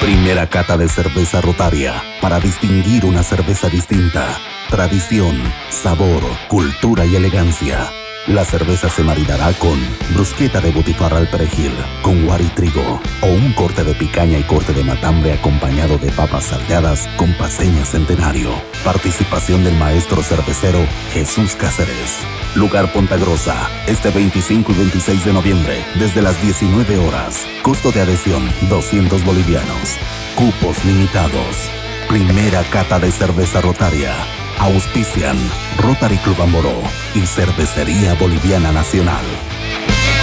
Primera cata de cerveza Rotaria para distinguir una cerveza distinta. Tradición, sabor, cultura y elegancia. La cerveza se maridará con brusqueta de butifarra al perejil, con guar y trigo, o un corte de picaña y corte de matambre acompañado de papas salteadas con paceña centenario. Participación del maestro cervecero Jesús Cáceres. Lugar Ponta Grossa, este 25 y 26 de noviembre, desde las 19 horas. Costo de adhesión, 200 bolivianos. Cupos limitados. Primera cata de cerveza Rotaria. Auspician Rotary Club Amoró y Cervecería Boliviana Nacional.